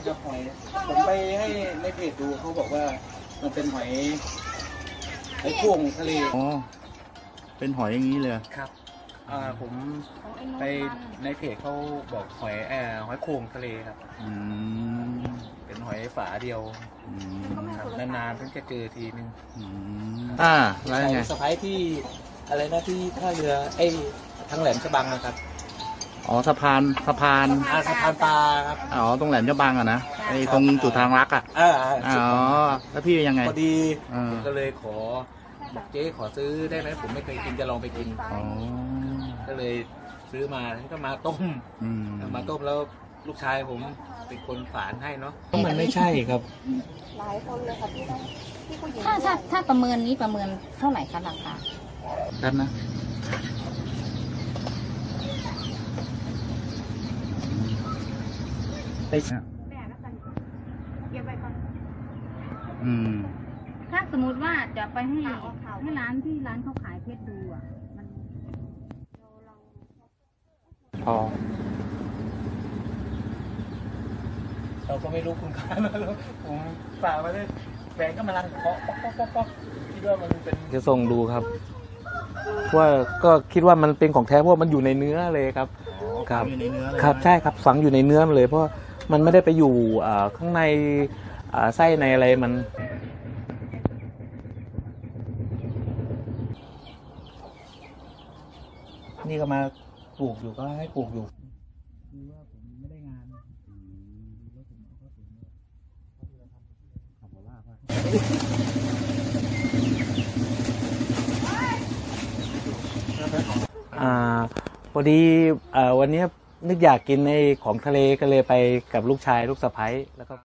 ครับหอยผมไปให้ในเพจดูเขาบอกว่ามันเป็นหอยโข่งทะเลอ๋อเป็นหอยอย่างนี้เลยครับผมไปในเพจเขาบอกหอยโข่งทะเลครับเป็นหอยฝาเดียวครับนานๆเพิ่งจะเจอทีนึงแล้วไงสะพายที่อะไรนะที่ท่าเรือทางแหลมฉบังนะครับอ๋อสะพานสะพานปลาครับอ๋อตรงแหลมฉบังอะนะตรงจุดทางลักอะอ๋อแล้วพี่ยังไงพอดีก็เลยบอกเจ๊ขอซื้อได้ไหมผมไม่เคยกินจะลองไปกินก็เลยซื้อมาแล้วก็มาต้มแล้วลูกชายผมเป็นคนฝานให้เนาะมันไม่ใช่ครับหลายคนเลยค่ะพี่ผู้หญิงถ้าประเมินนี้ประเมินเท่าไหร่คะราคาด้านนะแบ่แล้วกันเก็บไว้ก่อนถ้าสมมติว่าจะไปให้ร้านเขาขายเพชรดูอ่ะมันพอเราก็ไม่รู้คุณค่าแล้วผมฝากมาเลยแฟนก็มาลังเคาะป๊อกคิดว่ามันเป็นจะส่งดูครับว่าก็คิดว่ามันเป็นของแท้เพราะมันอยู่ในเนื้อเลยครับครับอยู่ในเนื้อครับใช่ครับฝังอยู่ในเนื้อมันเลยเพราะมันไม่ได้ไปอยู่ข้างในไส้ในอะไรมันนี่ก็มาปลูกอยู่ก็ให้ปลูกอยู่คือว่าผมไม่ได้งานพอดีวันนี้นึกอยากกินในของทะเลก็เลยไปกับลูกชายลูกสะใภ้แล้วก็